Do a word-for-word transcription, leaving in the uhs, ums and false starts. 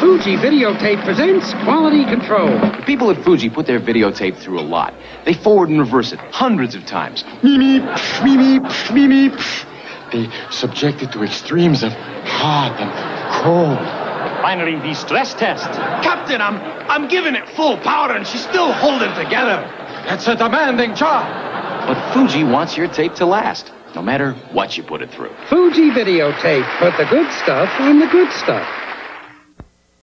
Fuji Videotape presents Quality Control. The people at Fuji put their videotape through a lot. They forward and reverse it hundreds of times. Mimi, psh, mimi, psh, mimi, psh. They subject it to extremes of hot and cold. Finally, the stress test. Captain, I'm I'm giving it full power and she's still holding together. It's a demanding job. But Fuji wants your tape to last, no matter what you put it through. Fuji Videotape. Put the good stuff on the good stuff.